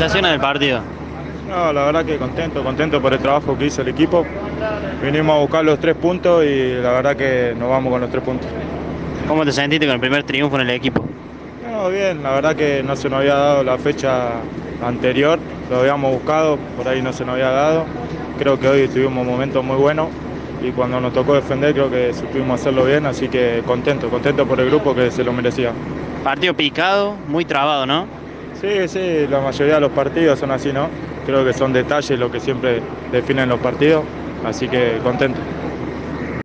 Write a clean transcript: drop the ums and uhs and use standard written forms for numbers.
sensaciones del partido? No, la verdad que contento por el trabajo que hizo el equipo. Vinimos a buscar los 3 puntos y la verdad que nos vamos con los 3 puntos. ¿Cómo te sentiste con el primer triunfo en el equipo? No, bien, la verdad que no se nos había dado la fecha anterior, lo habíamos buscado, por ahí no se nos había dado. Creo que hoy tuvimos momentos muy buenos y cuando nos tocó defender creo que supimos hacerlo bien, así que contento por el grupo que se lo merecía. Partido picado, muy trabado, ¿no? Sí, sí, la mayoría de los partidos son así, ¿no? Creo que son detalles lo que siempre definen los partidos, así que contento.